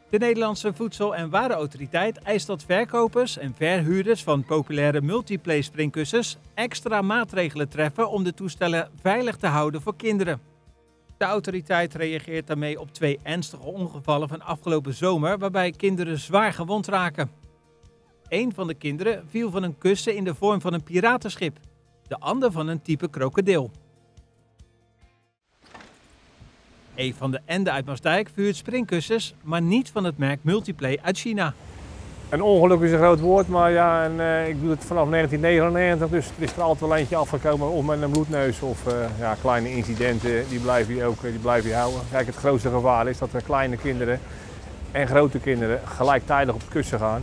De Nederlandse Voedsel- en Warenautoriteit eist dat verkopers en verhuurders van populaire multiplay springkussens extra maatregelen treffen om de toestellen veilig te houden voor kinderen. De autoriteit reageert daarmee op 2 ernstige ongevallen van afgelopen zomer waarbij kinderen zwaar gewond raken. Een van de kinderen viel van een kussen in de vorm van een piratenschip, de ander van een type krokodil. Eve van de Ende uit Maasdijk verhuurt springkussens, maar niet van het merk Multiplay uit China. Een ongeluk is een groot woord, maar ja, ik doe het vanaf 1999, dus er is er altijd wel eentje afgekomen of met een bloedneus of kleine incidenten, die blijf je houden. Kijk, het grootste gevaar is dat er kleine kinderen en grote kinderen gelijktijdig op het kussen gaan.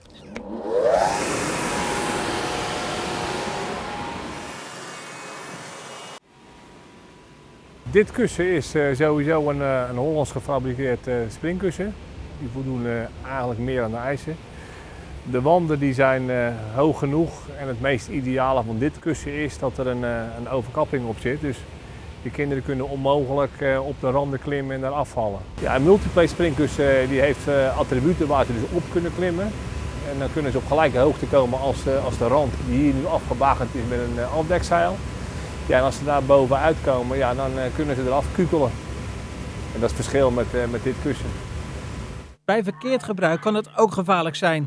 Dit kussen is sowieso een Hollands gefabriceerd springkussen. Die voldoen eigenlijk meer aan de eisen. De wanden die zijn hoog genoeg en het meest ideale van dit kussen is dat er een overkapping op zit. Dus de kinderen kunnen onmogelijk op de randen klimmen en daar afvallen. Ja, een multiplay springkussen die heeft attributen waar ze dus op kunnen klimmen. En dan kunnen ze op gelijke hoogte komen als de rand die hier nu afgebagend is met een afdekzeil. Ja, en als ze daar bovenuit komen, ja, dan kunnen ze eraf kukelen. En dat is het verschil met dit kussen. Bij verkeerd gebruik kan het ook gevaarlijk zijn.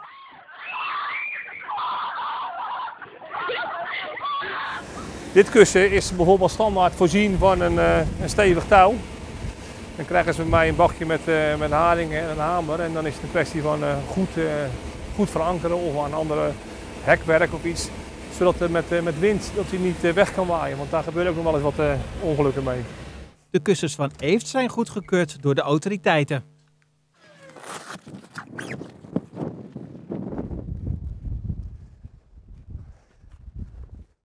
Dit kussen is bijvoorbeeld standaard voorzien van een stevig touw. Dan krijgen ze bij mij een bakje met haringen en een hamer. En dan is het een kwestie van goed verankeren of aan andere hekwerk of iets. Zodat met wind dat hij niet weg kan waaien, want daar gebeurt ook nog wel eens wat ongelukken mee. De kussens van Eve zijn goedgekeurd door de autoriteiten.